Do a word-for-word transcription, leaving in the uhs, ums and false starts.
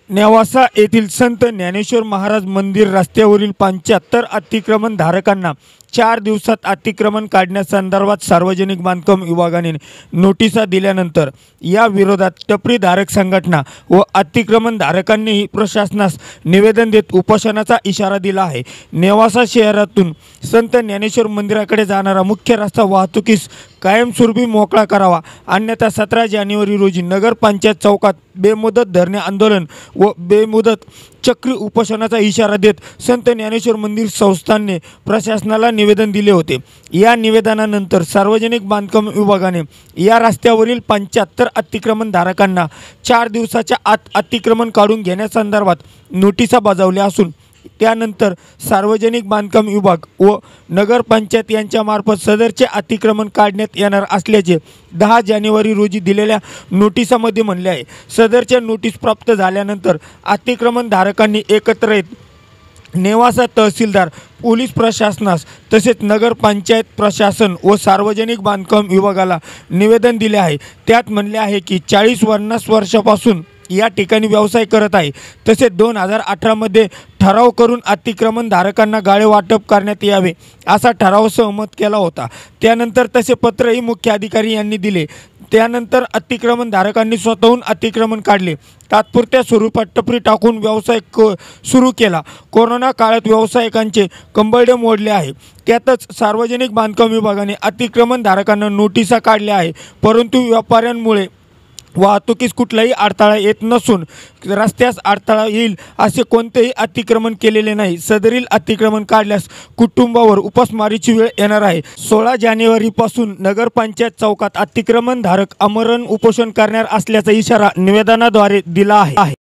नेवासा येथील संत ज्ञानेश्वर महाराज मंदिर रस्त्यावरील पंच्याहत्तर अतिक्रमण धारकांना चार दिवसात अतिक्रमण काढण्यासंदर्भात सार्वजनिक बांधकाम विभागाने नोटिसा दिल्यानंतर या विरोधात टपरी धारक संघटना व अतिक्रमण धारकांनीही प्रशासनास निवेदन देत उपोषणाचा इशारा दिला आहे। नेवासा शहरातून संत ज्ञानेश्वर मंदिराकडे जाणारा मुख्य रस्ता वाहतुकीस कायमस्वरूपी मोकळा करावा, अन्यथा सतरा जानेवारी रोजी नगरपंचायत चौकात बेमुदत धरणे आंदोलन व बेमुदत चक्री उपोषणाचा इशारा देत संत ज्ञानेश्वर मंदिर संस्थानने प्रशासनाला निवेदन दिले होते। या निवेदनानंतर सार्वजनिक बांधकाम विभागाने या रस्त्यावरील पंच्याहत्तर अतिक्रमण धारकांना चार दिवसाच्या आत अतिक्रमण काढून घेण्यासंदर्भात नोटिसा बजावल्या असून त्यानंतर सार्वजनिक बांधकाम विभाग व नगरपंचायत यांच्या मार्फत सदरचे अतिक्रमण काढण्यात येणार असल्याचे दहा जानेवारी रोजी दिलेल्या नोटिसामध्ये म्हणले आहे। सदरच्या नोटीस प्राप्त झाल्यानंतर अतिक्रमण धारकांनी एकत्र येत नेवासा तहसीलदार, पोलीस प्रशासनास तसेच नगरपंचायत प्रशासन व सार्वजनिक बांधकाम विभागाला निवेदन दिले आहे। त्यात म्हणले आहे की चाळीस पन्नास वर्षापासून या ठिकाणी व्यवसाय करत आहे, तसेच दोन हजार अठरामध्ये ठराव करून अतिक्रमण धारकांना गाळे वाटप करण्यात यावे असा ठराव सहमत केला होता। त्यानंतर तसे पत्रही मुख्य अधिकारी यांनी दिले। त्यानंतर अतिक्रमण धारकांनी स्वतःहून अतिक्रमण काढले, तात्पुरत्या स्वरूपात टपरी टाकून व्यवसाय क सुरू केला। कोरोना काळात व्यावसायिकांचे कंबरडे मोडले आहे। त्यातच सार्वजनिक बांधकाम विभागाने अतिक्रमण धारकांना नोटिसा काढल्या आहे, परंतु व्यापाऱ्यांमुळे वाहतुकीस कुठलाही अडथळा येत नसून रस्त्यास अडथळा येईल असे कोणतेही अतिक्रमण केलेले नाही। सदरील अतिक्रमण काढल्यास कुटुंबावर उपासमारीची वेळ येणार आहे। सोळा जानेवारीपासून नगरपंचायत चौकात अतिक्रमण धारक आमरण उपोषण करणार असल्याचा इशारा निवेदनाद्वारे दिला आहे।